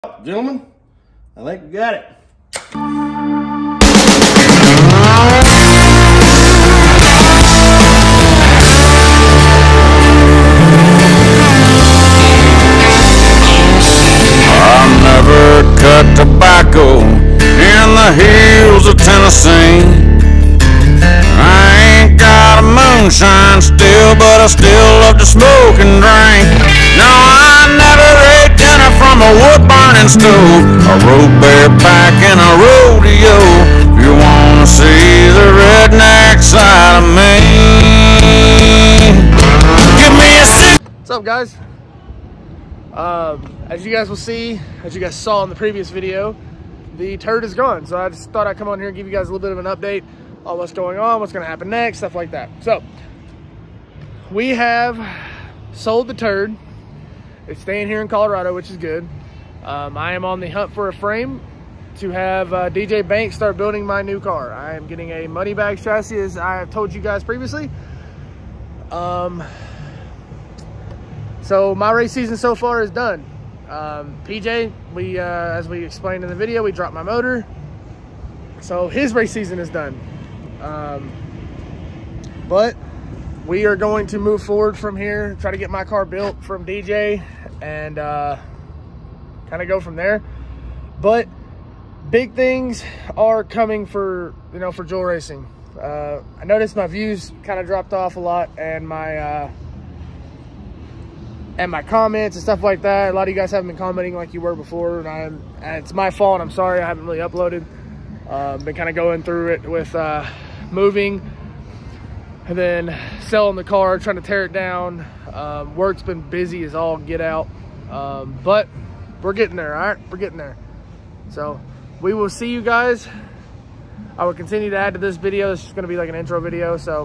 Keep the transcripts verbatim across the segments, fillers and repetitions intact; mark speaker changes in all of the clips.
Speaker 1: Gentlemen, I think we got it.
Speaker 2: I never cut tobacco in the hills of Tennessee. I ain't got a moonshine still, but I still love to smoke and drink. No, I never ate dinner from a wood-burning stove, a road bareback and a rodeo. If you wanna see the redneck side of me, give me a sip.
Speaker 3: What's up, guys? Um, as you guys will see, as you guys saw in the previous video, the turd is gone. So I just thought I'd come on here and give you guys a little bit of an update on what's going on, what's going to happen next, stuff like that. So we have sold the turd. It's staying here in Colorado, which is good. Um, I am on the hunt for a frame to have uh, D J Banks start building my new car. I am getting a money bag chassis, as I have told you guys previously. Um, so my race season so far is done. Um, P J, we uh, as we explained in the video, we dropped my motor, so his race season is done. Um, but we are going to move forward from here, try to get my car built from D J, and uh, kind of go from there. But big things are coming for, you know, for Jewel Racing. Uh, I noticed my views kind of dropped off a lot, and my uh, and my comments and stuff like that. A lot of you guys haven't been commenting like you were before, and I'm and it's my fault. I'm sorry I haven't really uploaded. Uh, been kind of going through it with uh, moving and then selling the car, trying to tear it down. Um, work's been busy as all get out, um, but we're getting there. All right, we're getting there. So we will see you guys. I will continue to add to this video. This is going to be like an intro video, so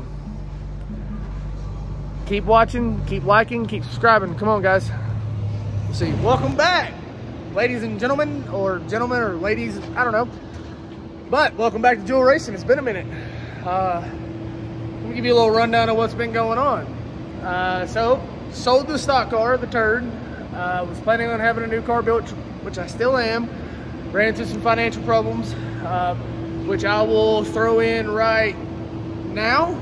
Speaker 3: keep watching, keep liking, keep subscribing. Come on, guys. We'll see you. Welcome back, ladies and gentlemen, or gentlemen or ladies, I don't know. But welcome back to Jewel Racing. It's been a minute. Uh, let me give you a little rundown of what's been going on. Uh, so, sold the stock car, the turd. Uh, was planning on having a new car built, which I still am. Ran into some financial problems, uh, which I will throw in right now.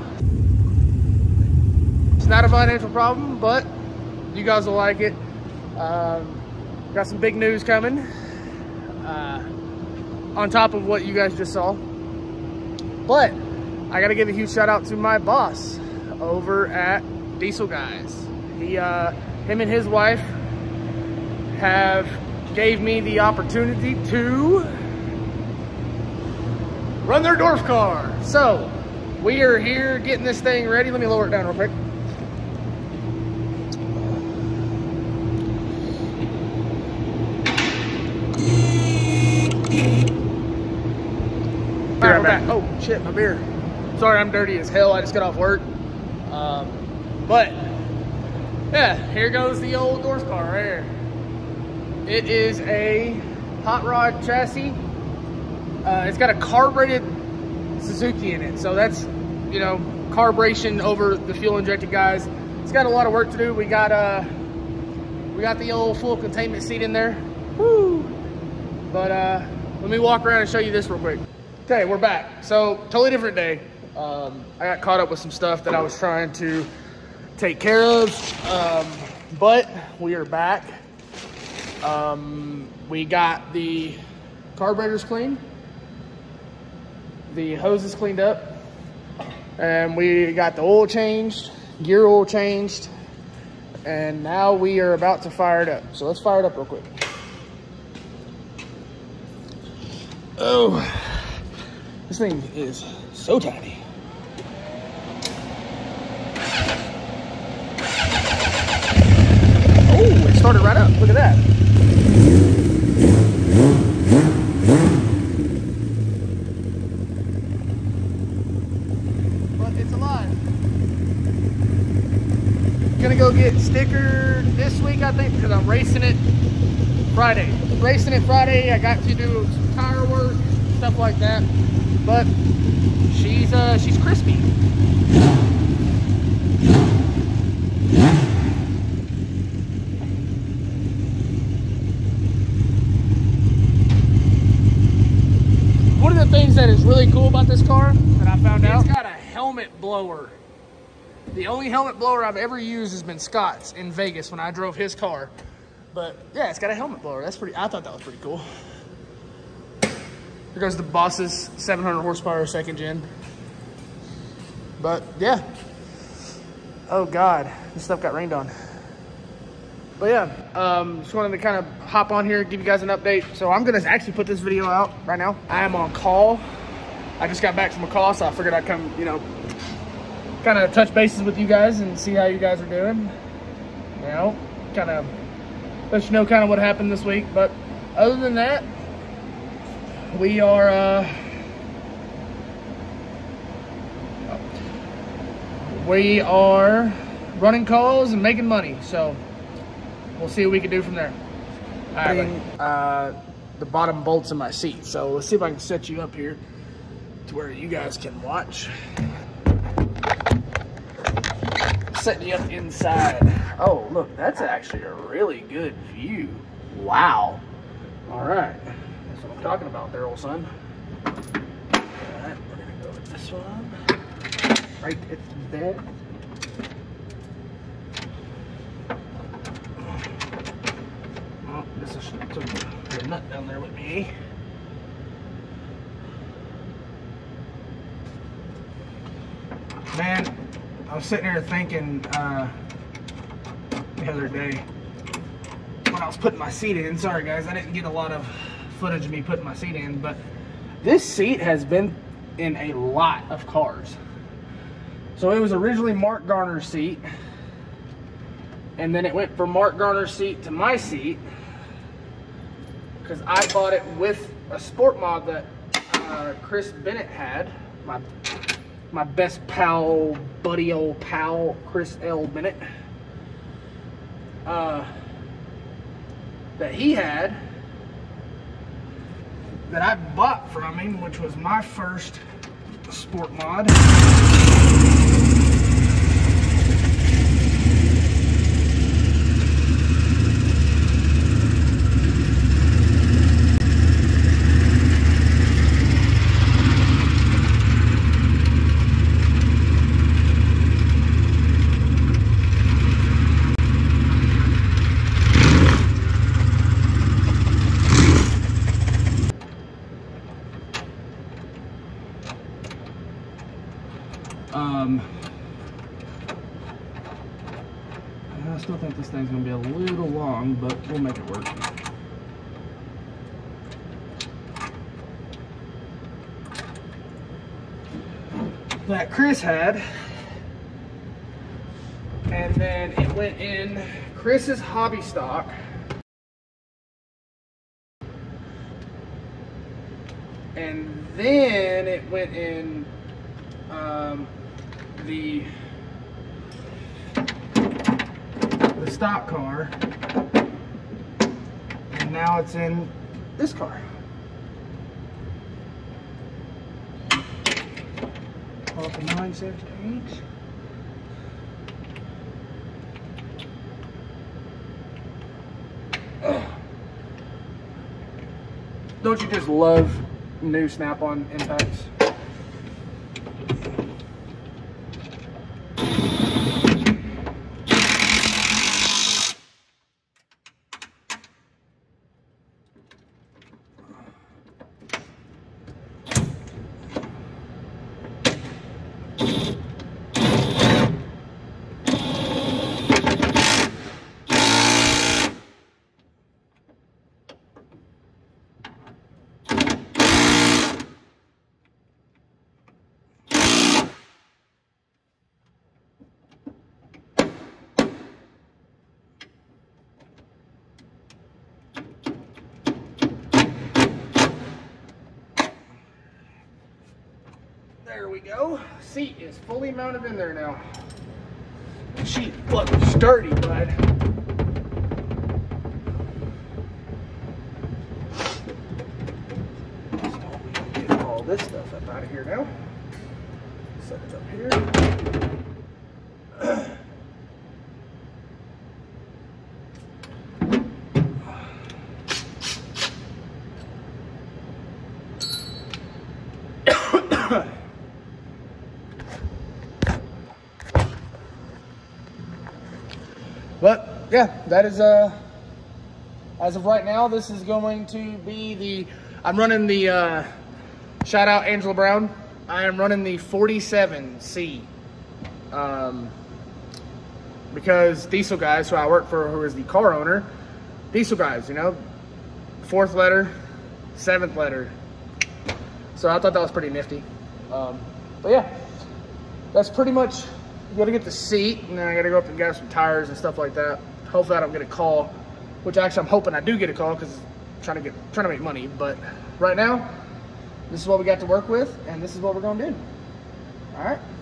Speaker 3: It's not a financial problem, but you guys will like it. Um, got some big news coming. Uh, on top of what you guys just saw. But I gotta give a huge shout out to my boss over at Diesel Guys. He, uh, him and his wife have gave me the opportunity to run their dwarf car. So we are here getting this thing ready. Let me lower it down real quick. Right, back. Oh shit, my beer. Sorry, I'm dirty as hell. I just got off work. Um, but yeah, here goes the old dwarf car right here. It is a hot rod chassis. Uh, it's got a carbureted Suzuki in it, so that's, you know, carburation over the fuel injected guys. It's got a lot of work to do. We got uh, we got the old full containment seat in there. Woo! But uh, let me walk around and show you this real quick. Okay, we're back. So, totally different day. Um, I got caught up with some stuff that I was trying to take care of, um, but we are back. Um, we got the carburetors cleaned, the hoses cleaned up, and we got the oil changed, gear oil changed, and now we are about to fire it up. So let's fire it up real quick. Oh. This thing is so tiny. Oh, it started right up. Look at that. But it's alive. Gonna go get stickered this week, I think, because I'm racing it Friday. Racing it Friday. I got to do some tire work, stuff like that. But she's uh she's crispy. the things that is really cool about this car that I found out, it's got a helmet blower. The only helmet blower I've ever used has been Scott's in Vegas when I drove his car. But yeah, it's got a helmet blower. That's pretty, I thought that was pretty cool. Here goes the Boss's seven hundred horsepower second gen. But yeah. Oh God, this stuff got rained on. But yeah, um, just wanted to kind of hop on here, give you guys an update. So I'm gonna actually put this video out right now. I am on call. I just got back from a call, so I figured I'd come, you know, kind of touch bases with you guys and see how you guys are doing. You know, kind of let you know kind of what happened this week. But other than that, we are, uh, we are running calls and making money. So we'll see what we can do from there. All right, uh, the bottom bolts in my seat. So let's see if I can set you up here to where you guys can watch. Setting you up inside. Oh, look, that's actually a really good view. Wow. All right, that's what I'm talking about there, old son. All right, we're gonna go with this one. Right at there. Oh, this is took a nut down there with me. Man, I was sitting there thinking uh, the other day when I was putting my seat in. Sorry guys, I didn't get a lot of footage of me putting my seat in, but this seat has been in a lot of cars. So it was originally Mark Garner's seat, and then it went from Mark Garner's seat to my seat because I bought it with a sport mod that uh, Chris Bennett had, my my best pal, buddy old pal, Chris L. Bennett, uh, that he had, that I bought from him, which was my first sport mod. Um, I still think this thing's gonna be a little long, but we'll make it work. That Chris had, and then it went in Chris's hobby stock. And then it went in um, the the stock car, and now it's in this car. Off the nine seventy-eight. Don't you just love new snap-on impacts? There we go. Seat is fully mounted in there now. Sheet fucking sturdy, bud. So we can get all this stuff up out of here now. Set it up here. But yeah, that is uh as of right now, this is going to be the, I'm running the uh shout out Angela Brown, I am running the forty-seven C, um because Diesel Guys, who I work for, who is the car owner, Diesel Guys, you know, fourth letter, seventh letter. So I thought that was pretty nifty. Um, but yeah, that's pretty much, you gotta get the seat, and then I gotta go up and grab some tires and stuff like that. Hopefully I don't get a call, which actually I'm hoping I do get a call, because I'm trying to get, trying to make money. But right now, this is what we got to work with, and this is what we're gonna do. All right.